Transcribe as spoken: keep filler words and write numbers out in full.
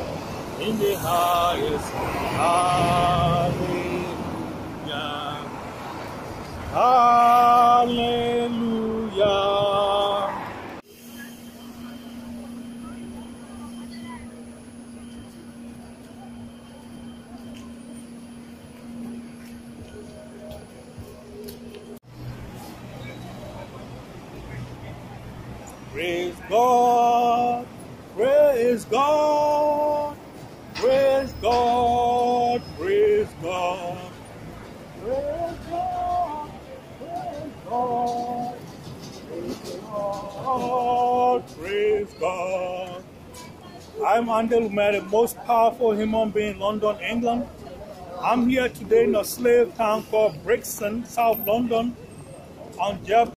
in the highest. Hallelujah. Hallelujah. Praise God, praise God, praise God, praise God, praise God, praise God, praise God, praise God. I'm Lumeh, the most powerful human being in London, England. I'm here today in a slave town called Brixton, South London, on Jeff.